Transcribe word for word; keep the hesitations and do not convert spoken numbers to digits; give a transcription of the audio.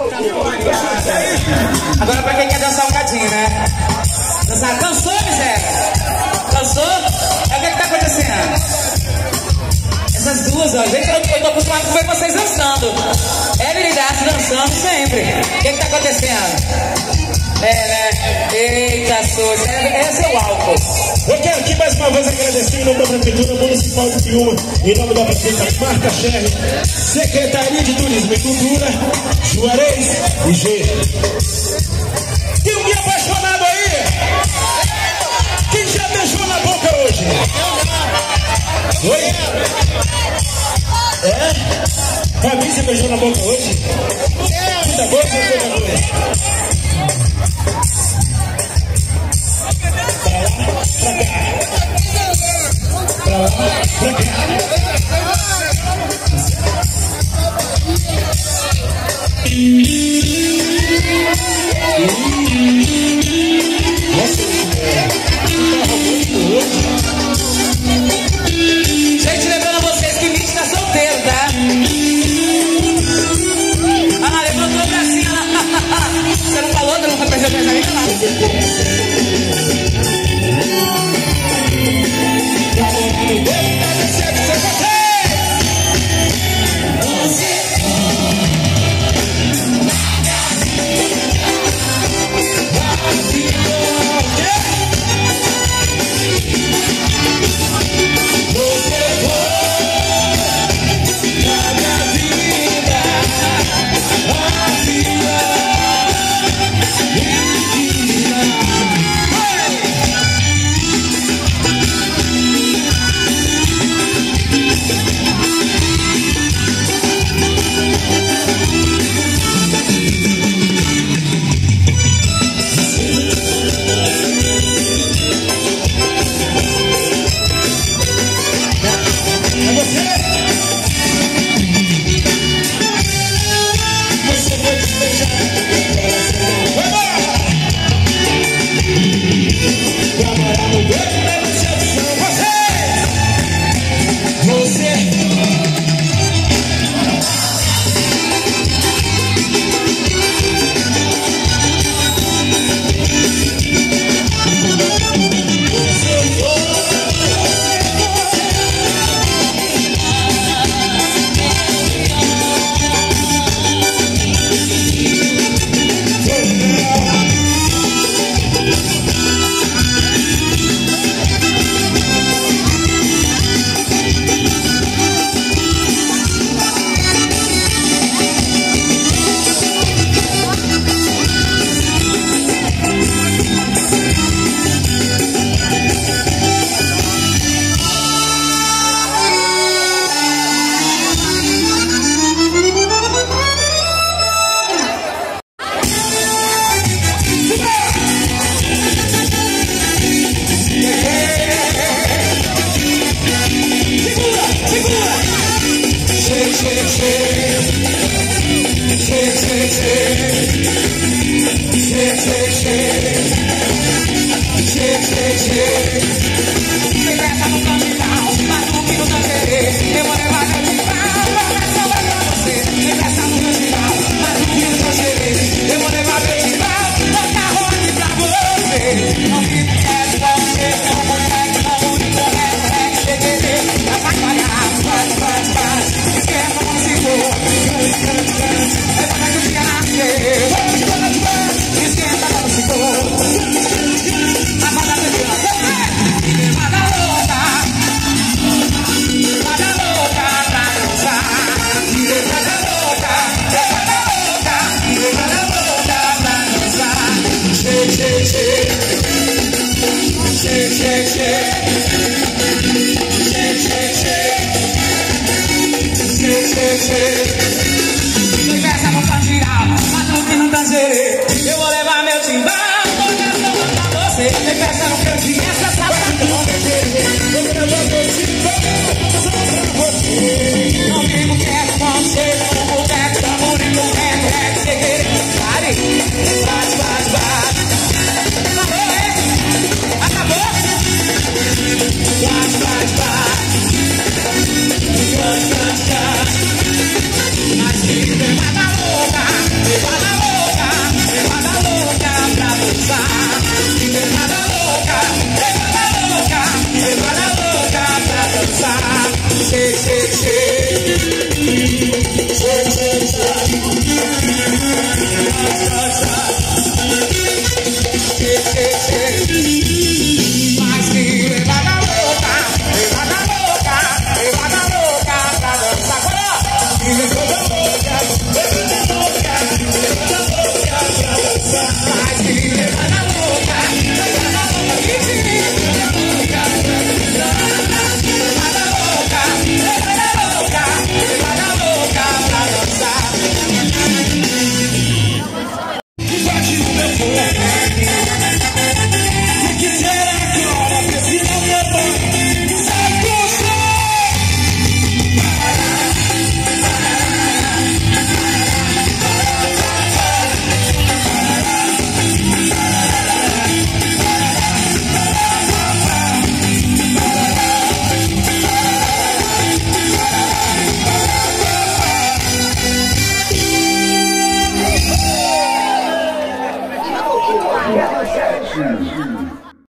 Agora pra quem quer dançar um cadinho, né? Dançar, cansou, miséria? Cansou? É o que que tá acontecendo? Essas duas, ó, gente, eu, eu tô acostumado a ver vocês dançando. Ela e Lidaço dançando sempre. O que que tá acontecendo? É, né? Eita, Souza, esse é o álcool. Eu quero aqui mais uma vez agradecer em nome da Prefeitura Municipal de Piúma, em nome da Prefeita Marta Scherri, Secretaria de Turismo e Cultura, Juarez e G. Tem alguém apaixonado aí? Quem já beijou na boca hoje? Oi? É? Fabi, você beijou na boca hoje? Muita boca ou pouca coisa? Pra cá. Pra lá, pra cá. Nossa, tá roubando hoje. Gente, lembrando a vocês que o Mitch tá solteiro, tá? Ah, levantou o bracinho lá. Você não falou, não foi perceber essa aí, lá. Mas que me mata louca, Astral.